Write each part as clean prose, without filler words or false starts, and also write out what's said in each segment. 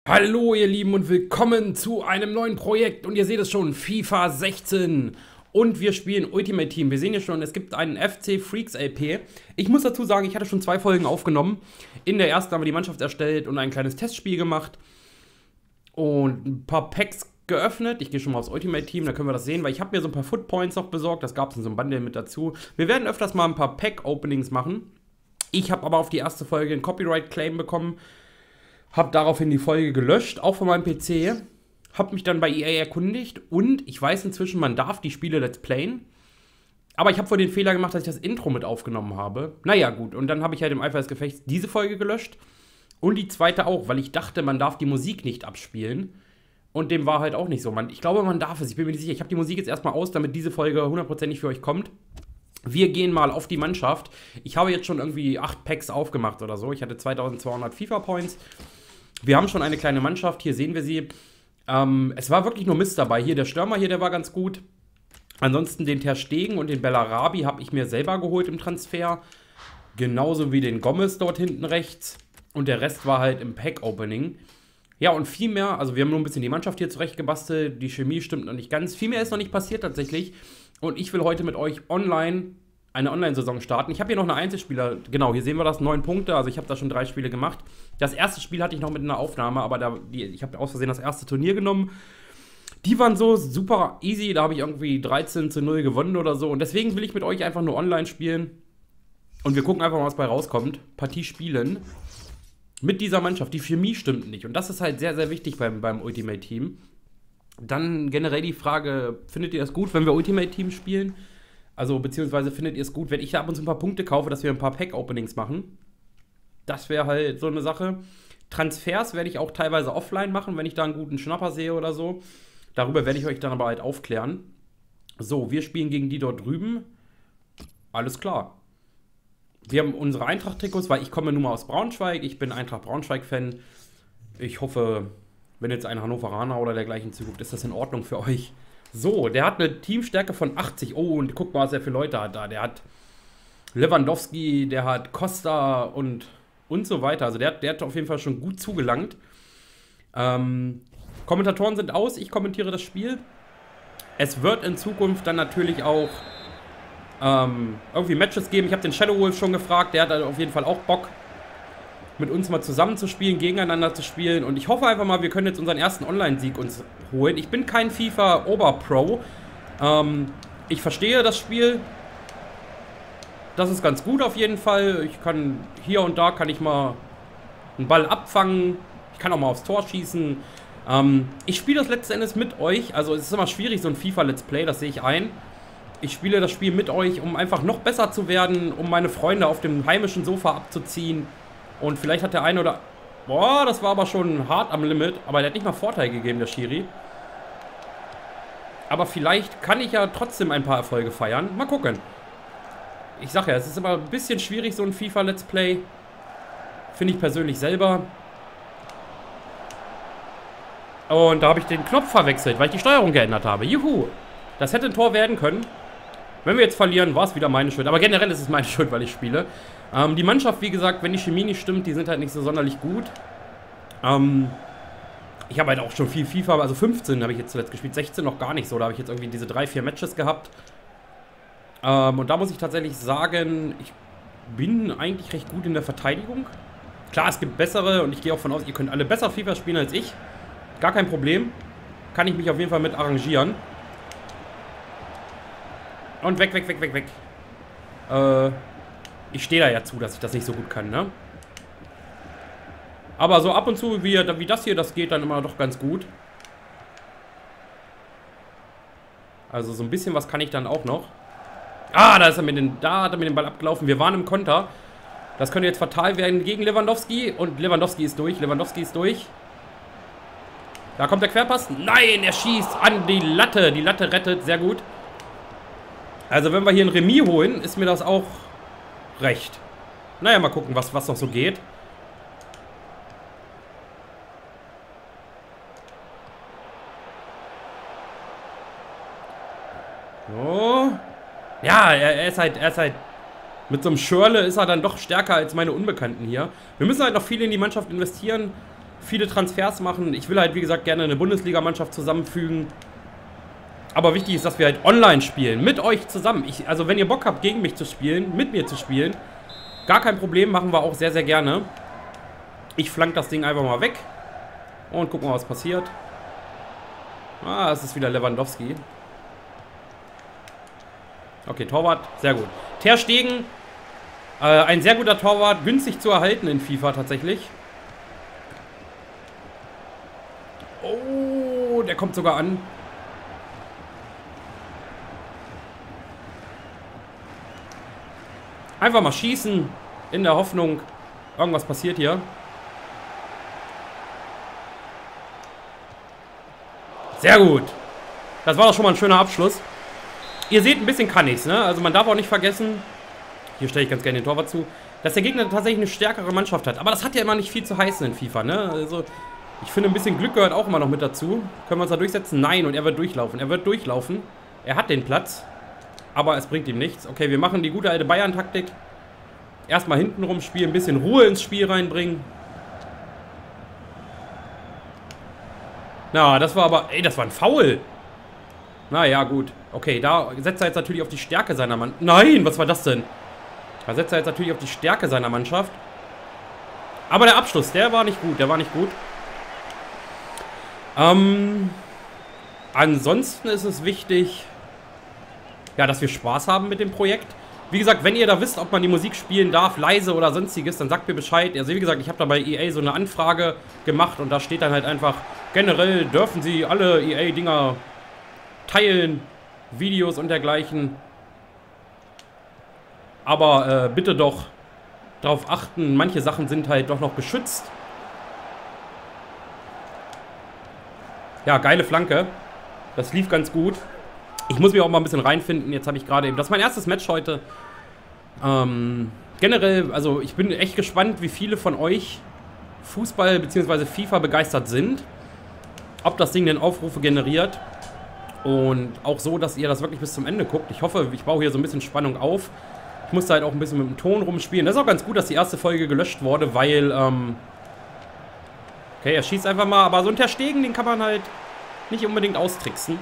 Hallo ihr Lieben und willkommen zu einem neuen Projekt und ihr seht es schon, FIFA 16 und wir spielen Ultimate Team. Wir sehen hier schon, es gibt einen FC Freaks LP. Ich muss dazu sagen, ich hatte schon 2 Folgen aufgenommen. In der ersten haben wir die Mannschaft erstellt und ein kleines Testspiel gemacht und ein paar Packs geöffnet. Ich gehe schon mal aufs Ultimate Team, da können wir das sehen, weil ich habe mir so ein paar Foot Points noch besorgt, das gab es in so einem Bundle mit dazu. Wir werden öfters mal ein paar Pack-Openings machen. Ich habe aber auf die erste Folge einen Copyright-Claim bekommen. Hab daraufhin die Folge gelöscht, auch von meinem PC. Hab mich dann bei EA erkundigt und ich weiß inzwischen, man darf die Spiele Let's Playen. Aber ich habe wohl den Fehler gemacht, dass ich das Intro mit aufgenommen habe. Naja, gut. Und dann habe ich halt im Eifer des Gefechts diese Folge gelöscht. Und die zweite auch, weil ich dachte, man darf die Musik nicht abspielen. Und dem war halt auch nicht so. Ich glaube, man darf es. Ich bin mir nicht sicher. Ich habe die Musik jetzt erstmal aus, damit diese Folge 100% für euch kommt. Wir gehen mal auf die Mannschaft. Ich habe jetzt schon irgendwie 8 Packs aufgemacht oder so. Ich hatte 2200 FIFA-Points. Wir haben schon eine kleine Mannschaft, hier sehen wir sie. Es war wirklich nur Mist dabei. Hier der Stürmer hier, der war ganz gut. Ansonsten den Ter Stegen und den Bellarabi habe ich mir selber geholt im Transfer. Genauso wie den Gomez dort hinten rechts. Und der Rest war halt im Pack-Opening. Ja, und viel mehr, also wir haben nur ein bisschen die Mannschaft hier zurechtgebastelt. Die Chemie stimmt noch nicht ganz. Viel mehr ist noch nicht passiert tatsächlich. Und ich will heute mit euch eine Online-Saison starten. Ich habe hier noch eine Einzelspieler, genau, hier sehen wir das, 9 Punkte, also ich habe da schon 3 Spiele gemacht. Das erste Spiel hatte ich noch mit einer Aufnahme, aber ich habe aus Versehen das erste Turnier genommen. Die waren so super easy, da habe ich irgendwie 13:0 gewonnen oder so. Und deswegen will ich mit euch einfach nur online spielen. Und wir gucken einfach mal, was bei rauskommt. Partie spielen. Mit dieser Mannschaft. Die Chemie stimmt nicht. Und das ist halt sehr, sehr wichtig beim Ultimate Team. Dann generell die Frage, findet ihr es gut, wenn wir Ultimate Team spielen? Also, beziehungsweise findet ihr es gut, wenn ich da ab und zu ein paar Punkte kaufe, dass wir ein paar Pack-Openings machen? Das wäre halt so eine Sache. Transfers werde ich auch teilweise offline machen, wenn ich da einen guten Schnapper sehe oder so. Darüber werde ich euch dann aber halt aufklären. So, wir spielen gegen die dort drüben. Alles klar. Wir haben unsere Eintracht-Trikots, weil ich komme nun mal aus Braunschweig. Ich bin Eintracht-Braunschweig-Fan. Ich hoffe, wenn jetzt ein Hannoveraner oder dergleichen zuguckt, ist das in Ordnung für euch. So, der hat eine Teamstärke von 80. Oh, und guck mal, was er für Leute hat da. Der hat Lewandowski, der hat Costa und so weiter. Also der hat auf jeden Fall schon gut zugelangt. Kommentatoren sind aus, ich kommentiere das Spiel. Es wird in Zukunft dann natürlich auch irgendwie Matches geben. Ich habe den Shadow Wolf schon gefragt, der hat auf jeden Fall auch Bock, mit uns mal zusammen zu spielen, gegeneinander zu spielen. Und ich hoffe einfach mal, wir können jetzt unseren ersten Online-Sieg uns holen. Ich bin kein FIFA-Oberpro. Ich verstehe das Spiel. Das ist ganz gut auf jeden Fall. Ich kann hier und da kann ich mal einen Ball abfangen. Ich kann auch mal aufs Tor schießen. Ich spiele das letzten Endes mit euch. Also es ist immer schwierig, so ein FIFA-Let's Play, das sehe ich ein. Ich spiele das Spiel mit euch, um einfach noch besser zu werden, um meine Freunde auf dem heimischen Sofa abzuziehen. Und vielleicht hat der eine oder... Boah, das war aber schon hart am Limit. Aber der hat nicht mal Vorteil gegeben, der Schiri. Aber vielleicht kann ich ja trotzdem ein paar Erfolge feiern. Mal gucken. Ich sag ja, es ist immer ein bisschen schwierig, so ein FIFA-Let's Play. Finde ich persönlich selber. Und da habe ich den Knopf verwechselt, weil ich die Steuerung geändert habe. Juhu! Das hätte ein Tor werden können. Wenn wir jetzt verlieren, war es wieder meine Schuld. Aber generell ist es meine Schuld, weil ich spiele. Die Mannschaft, wie gesagt, wenn die Chemie nicht stimmt, die sind halt nicht so sonderlich gut. Ich habe halt auch schon viel FIFA, also 15 habe ich jetzt zuletzt gespielt, 16 noch gar nicht so. Da habe ich jetzt irgendwie diese 3-4 Matches gehabt. Und da muss ich tatsächlich sagen, ich bin eigentlich recht gut in der Verteidigung. Klar, es gibt bessere und ich gehe auch von aus, ihr könnt alle besser FIFA spielen als ich. Gar kein Problem. Kann ich mich auf jeden Fall mit arrangieren. Und weg. Ich stehe da ja zu, dass ich das nicht so gut kann, ne? Aber so ab und zu, wie das hier, das geht dann immer doch ganz gut. Also so ein bisschen was kann ich dann auch noch. Ah, da hat er mir den Ball abgelaufen. Wir waren im Konter. Das könnte jetzt fatal werden gegen Lewandowski. Und Lewandowski ist durch. Da kommt der Querpass. Nein, er schießt an die Latte. Die Latte rettet. Sehr gut. Also wenn wir hier ein Remis holen, ist mir das auch recht. Naja, mal gucken, was noch so geht. So. Ja, er ist halt mit so einem Schörle ist er dann doch stärker als meine Unbekannten hier. Wir müssen halt noch viel in die Mannschaft investieren. viele Transfers machen. Ich will halt, wie gesagt, gerne eine Bundesligamannschaft zusammenfügen. Aber wichtig ist, dass wir halt online spielen, mit euch zusammen. Also wenn ihr Bock habt, gegen mich zu spielen, mit mir zu spielen, gar kein Problem, machen wir auch sehr, sehr gerne. Ich flank das Ding einfach mal weg und gucken mal, was passiert. Ah, es ist wieder Lewandowski. Okay, Torwart, sehr gut. Ter Stegen, ein sehr guter Torwart, günstig zu erhalten in FIFA tatsächlich. Oh, der kommt sogar an. Einfach mal schießen, in der Hoffnung, irgendwas passiert hier. Sehr gut. Das war doch schon mal ein schöner Abschluss. Ihr seht, ein bisschen kann ich's, ne? Also man darf auch nicht vergessen, hier stelle ich ganz gerne den Torwart zu, dass der Gegner tatsächlich eine stärkere Mannschaft hat. Aber das hat ja immer nicht viel zu heißen in FIFA, ne? Also ich finde, ein bisschen Glück gehört auch immer noch mit dazu. Können wir uns da durchsetzen? Nein, und er wird durchlaufen. Er wird durchlaufen. Er hat den Platz. Aber es bringt ihm nichts. Okay, wir machen die gute alte Bayern-Taktik. Erstmal hinten rumspielen, ein bisschen Ruhe ins Spiel reinbringen. Na, das war aber... Ey, das war ein Foul. Naja, gut. Okay, da setzt er jetzt natürlich auf die Stärke seiner Mannschaft. Nein, was war das denn? Da setzt er jetzt natürlich auf die Stärke seiner Mannschaft. Aber der Abschluss, der war nicht gut. Der war nicht gut. Ansonsten ist es wichtig, ja, dass wir Spaß haben mit dem Projekt. Wie gesagt, wenn ihr da wisst, ob man die Musik spielen darf, leise oder sonstiges, dann sagt mir Bescheid. Also wie gesagt, ich habe da bei EA so eine Anfrage gemacht und da steht dann halt einfach, generell dürfen sie alle EA-Dinger teilen, Videos und dergleichen. Aber bitte doch darauf achten, manche Sachen sind halt doch noch geschützt. Ja, geile Flanke. Das lief ganz gut. Ich muss mich auch mal ein bisschen reinfinden. Jetzt habe ich gerade eben... Das ist mein erstes Match heute. Generell, also ich bin echt gespannt, wie viele von euch Fußball bzw. FIFA begeistert sind. Ob das Ding denn Aufrufe generiert. Und auch so, dass ihr das wirklich bis zum Ende guckt. Ich hoffe, ich baue hier so ein bisschen Spannung auf. Ich musste halt auch ein bisschen mit dem Ton rumspielen. Das ist auch ganz gut, dass die erste Folge gelöscht wurde, weil... Okay, er schießt einfach mal, aber so ein Ter Stegen, den kann man halt nicht unbedingt austricksen.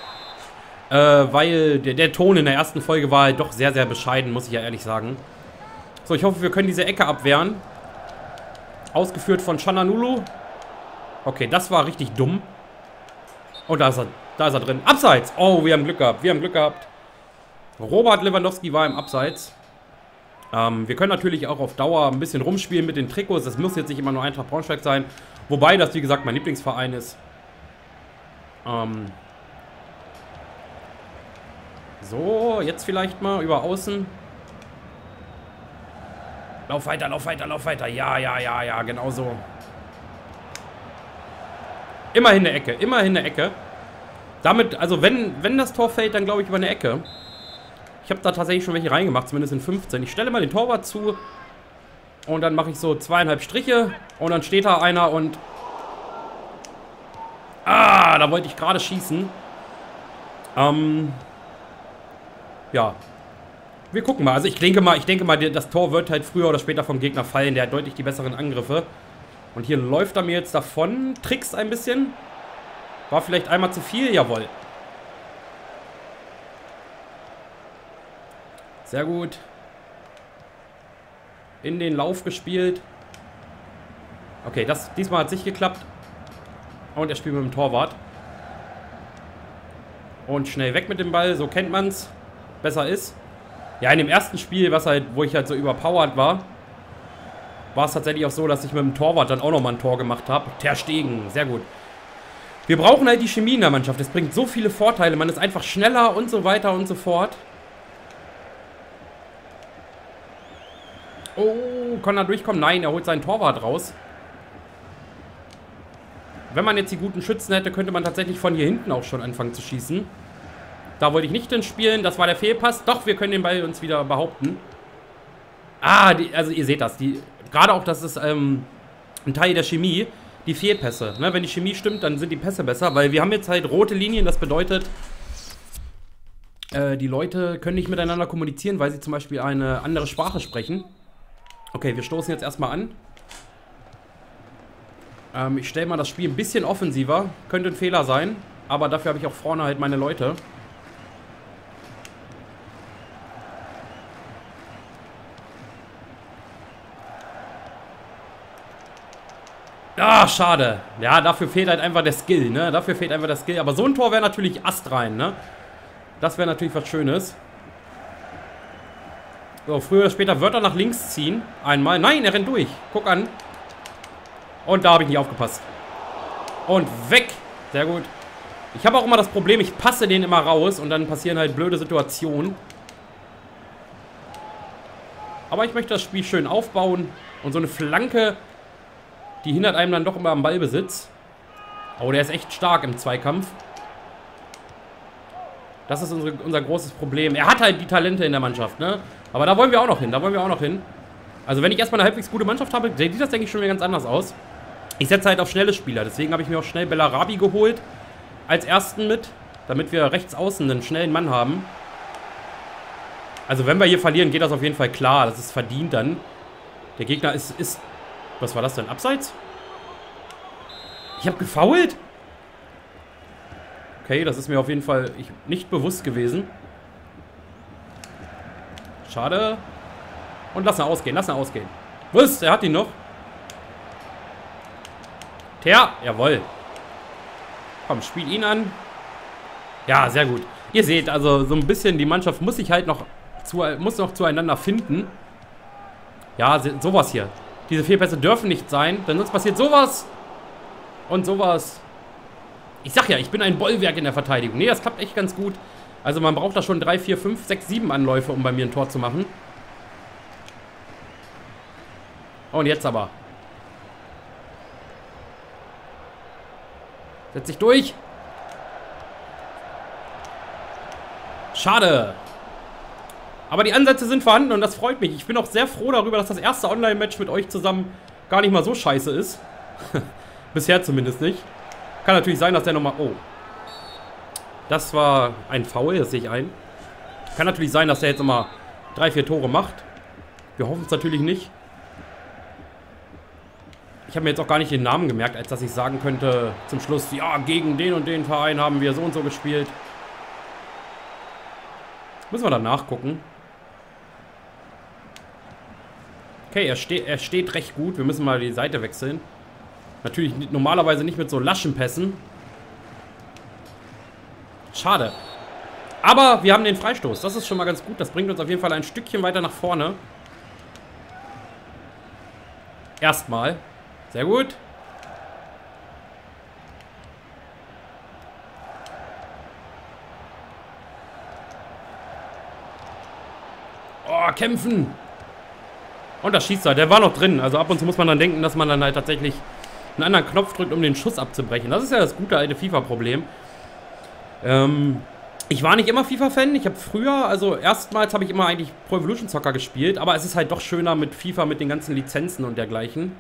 Weil der Ton in der ersten Folge war halt doch sehr, sehr bescheiden, muss ich ja ehrlich sagen. So, ich hoffe, wir können diese Ecke abwehren. Ausgeführt von Çalhanoğlu. Okay, das war richtig dumm. Oh, da ist er drin. Abseits! Oh, wir haben Glück gehabt, wir haben Glück gehabt. Robert Lewandowski war im Abseits. Wir können natürlich auch auf Dauer ein bisschen rumspielen mit den Trikots. Das muss jetzt nicht immer nur Eintracht Braunschweig sein. Wobei das, wie gesagt, mein Lieblingsverein ist. So, jetzt vielleicht mal über außen. Lauf weiter, lauf weiter, lauf weiter. Ja, ja, ja, ja, genau so. Immerhin eine Ecke, immerhin eine Ecke. Damit, also wenn das Tor fällt, dann glaube ich über eine Ecke. Ich habe da tatsächlich schon welche reingemacht, zumindest in 15. Ich stelle mal den Torwart zu. Und dann mache ich so 2,5 Striche. Und dann steht da einer und... Ah, da wollte ich gerade schießen. Ja. Wir gucken mal. Also ich denke mal, das Tor wird halt früher oder später vom Gegner fallen. Der hat deutlich die besseren Angriffe. Und hier läuft er mir jetzt davon. Trickst ein bisschen. War vielleicht einmal zu viel. Jawohl. Sehr gut. In den Lauf gespielt. Okay, diesmal hat es nicht geklappt. Und er spielt mit dem Torwart. Und schnell weg mit dem Ball. So kennt man es. Besser ist. Ja, in dem ersten Spiel, wo ich halt so überpowered war, war es tatsächlich auch so, dass ich mit dem Torwart dann auch nochmal ein Tor gemacht habe. Ter Stegen. Sehr gut. Wir brauchen halt die Chemie in der Mannschaft. Das bringt so viele Vorteile. Man ist einfach schneller und so weiter und so fort. Oh, kann er durchkommen? Nein, er holt seinen Torwart raus. Wenn man jetzt die guten Schützen hätte, könnte man tatsächlich von hier hinten auch schon anfangen zu schießen. Da wollte ich nicht drin spielen. Das war der Fehlpass. Doch, wir können den Ball uns wieder behaupten. Ah, also ihr seht das. Gerade auch, das ist ein Teil der Chemie. Die Fehlpässe. Ne? Wenn die Chemie stimmt, dann sind die Pässe besser. Weil wir haben jetzt halt rote Linien. Das bedeutet, die Leute können nicht miteinander kommunizieren, weil sie zum Beispiel eine andere Sprache sprechen. Okay, wir stoßen jetzt erstmal an. Ich stelle mal das Spiel ein bisschen offensiver. Könnte ein Fehler sein. Aber dafür habe ich auch vorne halt meine Leute. Ah, schade. Ja, dafür fehlt halt einfach der Skill, ne? Dafür fehlt einfach der Skill. Aber so ein Tor wäre natürlich astrein, ne? Das wäre natürlich was Schönes. So, früher oder später wird er nach links ziehen. Einmal. Nein, er rennt durch. Guck an. Und da habe ich nicht aufgepasst. Und weg. Sehr gut. Ich habe auch immer das Problem, ich passe den immer raus und dann passieren halt blöde Situationen. Aber ich möchte das Spiel schön aufbauen. Und so eine Flanke, die hindert einem dann doch immer am Ballbesitz. Oh, der ist echt stark im Zweikampf. Das ist unser großes Problem. Er hat halt die Talente in der Mannschaft, ne? Aber da wollen wir auch noch hin. Da wollen wir auch noch hin. Also wenn ich erstmal eine halbwegs gute Mannschaft habe, sieht das, denke ich, schon wieder ganz anders aus. Ich setze halt auf schnelle Spieler. Deswegen habe ich mir auch schnell Bellarabi geholt. Als ersten mit. Damit wir rechts außen einen schnellen Mann haben. Also wenn wir hier verlieren, geht das auf jeden Fall klar. Das ist verdient dann. Der Gegner ist... Was war das denn? Abseits? Ich habe gefoult? Okay, das ist mir auf jeden Fall nicht bewusst gewesen. Schade. Und lass ihn ausgehen, lass ihn ausgehen. Was? Er hat ihn noch. Tja, jawohl. Komm, spiel ihn an. Ja, sehr gut. Ihr seht, also so ein bisschen, die Mannschaft muss sich halt noch zueinander finden. Ja, sowas hier. Diese Fehlpässe dürfen nicht sein, denn sonst passiert sowas. Und sowas. Ich sag ja, ich bin ein Bollwerk in der Verteidigung. Nee, das klappt echt ganz gut. Also man braucht da schon 3, 4, 5, 6, 7 Anläufe, um bei mir ein Tor zu machen. Und jetzt aber. Setz dich durch. Schade. Aber die Ansätze sind vorhanden und das freut mich. Ich bin auch sehr froh darüber, dass das erste Online-Match mit euch zusammen gar nicht mal so scheiße ist. Bisher zumindest nicht. Kann natürlich sein, dass der nochmal... Oh. Das war ein Foul, das sehe ich ein. Kann natürlich sein, dass der jetzt nochmal 3, 4 Tore macht. Wir hoffen es natürlich nicht. Ich habe mir jetzt auch gar nicht den Namen gemerkt, als dass ich sagen könnte zum Schluss, ja, gegen den und den Verein haben wir so und so gespielt. Müssen wir dann nachgucken. Okay, er steht recht gut. Wir müssen mal die Seite wechseln. Natürlich normalerweise nicht mit so laschen Pässen. Schade. Aber wir haben den Freistoß. Das ist schon mal ganz gut. Das bringt uns auf jeden Fall ein Stückchen weiter nach vorne. Erstmal. Sehr gut. Oh, kämpfen. Und das schießt er. Der war noch drin. Also ab und zu muss man dann denken, dass man dann halt tatsächlich einen anderen Knopf drückt, um den Schuss abzubrechen. Das ist ja das gute alte FIFA-Problem. Ich war nicht immer FIFA-Fan. Ich habe früher, also erstmals habe ich immer eigentlich Pro Evolution Soccer gespielt. Aber es ist halt doch schöner mit FIFA, mit den ganzen Lizenzen und dergleichen.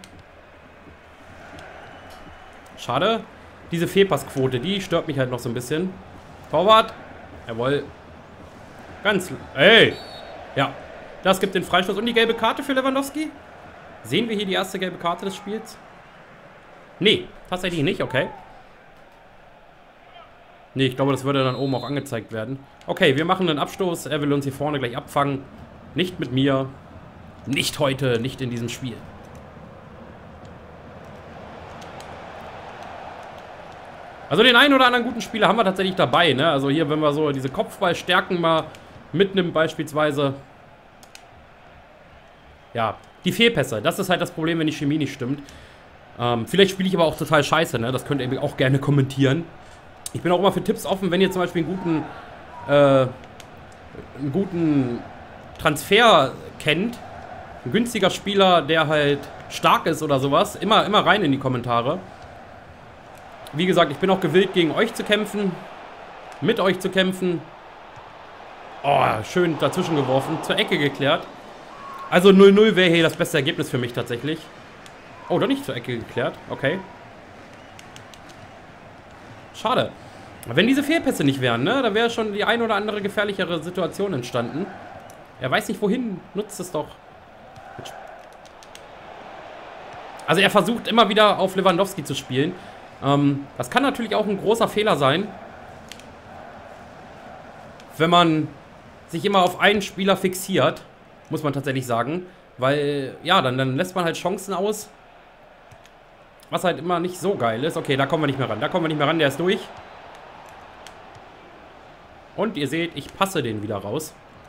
Schade. Diese Fehlpassquote, die stört mich halt noch so ein bisschen. Torwart. Jawohl. Ganz... Ey! Ja. Das gibt den Freistoß und die gelbe Karte für Lewandowski. Sehen wir hier die erste gelbe Karte des Spiels? Nee, tatsächlich nicht, okay. Nee, ich glaube, das würde dann oben auch angezeigt werden. Okay, wir machen einen Abstoß. Er will uns hier vorne gleich abfangen. Nicht mit mir. Nicht heute, nicht in diesem Spiel. Also den einen oder anderen guten Spieler haben wir tatsächlich dabei, ne? Also hier, wenn wir so diese Kopfballstärken mal mitnehmen beispielsweise. Ja, die Fehlpässe. Das ist halt das Problem, wenn die Chemie nicht stimmt. Vielleicht spiele ich aber auch total scheiße, ne? Das könnt ihr auch gerne kommentieren. Ich bin auch immer für Tipps offen, wenn ihr zum Beispiel einen guten Transfer kennt. Ein günstiger Spieler, der halt stark ist oder sowas. Immer rein in die Kommentare. Wie gesagt, ich bin auch gewillt, gegen euch zu kämpfen. Mit euch zu kämpfen. Oh, schön dazwischen geworfen. Zur Ecke geklärt. Also 0-0 wäre hier das beste Ergebnis für mich tatsächlich. Oh, doch nicht zur Ecke geklärt. Okay. Schade. Wenn diese Fehlpässe nicht wären, ne, da wäre schon die ein oder andere gefährlichere Situation entstanden. Er weiß nicht wohin. Nutzt es doch. Also er versucht immer wieder auf Lewandowski zu spielen. Das kann natürlich auch ein großer Fehler sein. Wenn man sich immer auf einen Spieler fixiert, muss man tatsächlich sagen. Weil, ja, dann lässt man halt Chancen aus. Was halt immer nicht so geil ist. Okay, da kommen wir nicht mehr ran. Da kommen wir nicht mehr ran, der ist durch. Und ihr seht, ich passe den wieder raus.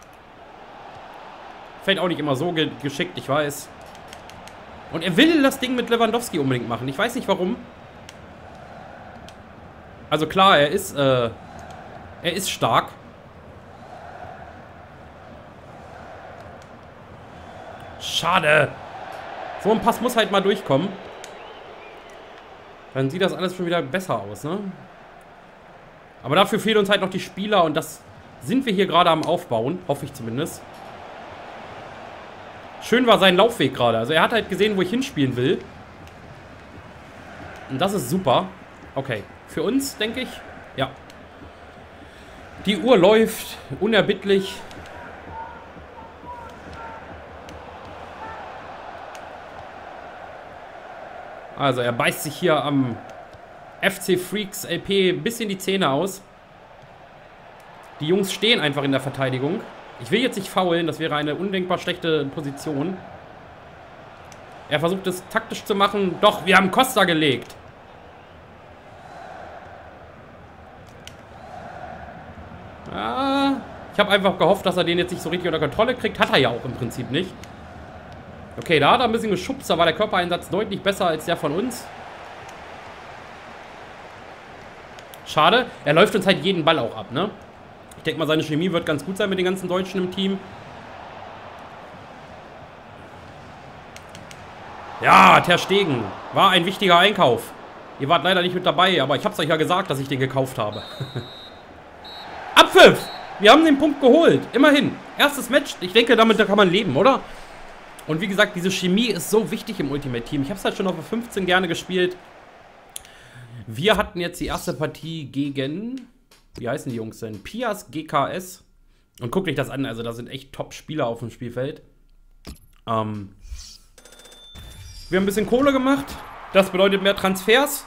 Fällt auch nicht immer so geschickt, ich weiß. Und er will das Ding mit Lewandowski unbedingt machen. Ich weiß nicht warum. Also klar, er ist stark. Schade. So ein Pass muss halt mal durchkommen. Dann sieht das alles schon wieder besser aus, ne? Aber dafür fehlen uns halt noch die Spieler und das sind wir hier gerade am Aufbauen. Hoffe ich zumindest. Schön war sein Laufweg gerade. Also er hat halt gesehen, wo ich hinspielen will. Und das ist super. Okay. Für uns, denke ich, ja. Die Uhr läuft unerbittlich. Also er beißt sich hier am FC Freaks LP ein bisschen die Zähne aus. Die Jungs stehen einfach in der Verteidigung. Ich will jetzt nicht faulen, das wäre eine undenkbar schlechte Position. Er versucht es taktisch zu machen. Doch, wir haben Costa gelegt. Ja, ich habe einfach gehofft, dass er den jetzt nicht so richtig unter Kontrolle kriegt. Hat er ja auch im Prinzip nicht. Okay, da hat er ein bisschen geschubst. Da war der Körpereinsatz deutlich besser als der von uns. Schade. Er läuft uns halt jeden Ball auch ab, ne? Ich denke mal, seine Chemie wird ganz gut sein mit den ganzen Deutschen im Team. Ja, Ter Stegen. War ein wichtiger Einkauf. Ihr wart leider nicht mit dabei, aber ich hab's euch ja gesagt, dass ich den gekauft habe. Abpfiff! Wir haben den Punkt geholt. Immerhin. Erstes Match. Ich denke, damit kann man leben, oder? Und wie gesagt, diese Chemie ist so wichtig im Ultimate Team. Ich habe es halt schon auf 15 gerne gespielt. Wir hatten jetzt die erste Partie gegen... Wie heißen die Jungs denn? Pias GKS. Und guckt euch das an. Also da sind echt Top-Spieler auf dem Spielfeld. Wir haben ein bisschen Kohle gemacht. Das bedeutet mehr Transfers.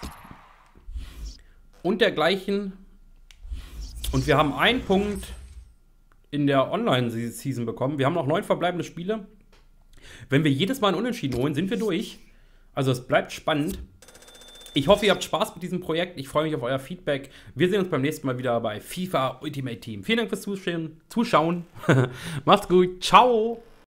Und dergleichen. Und wir haben einen Punkt in der Online-Season bekommen. Wir haben noch 9 verbleibende Spiele. Wenn wir jedes Mal einen Unentschieden holen, sind wir durch. Also es bleibt spannend. Ich hoffe, ihr habt Spaß mit diesem Projekt. Ich freue mich auf euer Feedback. Wir sehen uns beim nächsten Mal wieder bei FIFA Ultimate Team. Vielen Dank fürs Zuschauen. Macht's gut. Ciao.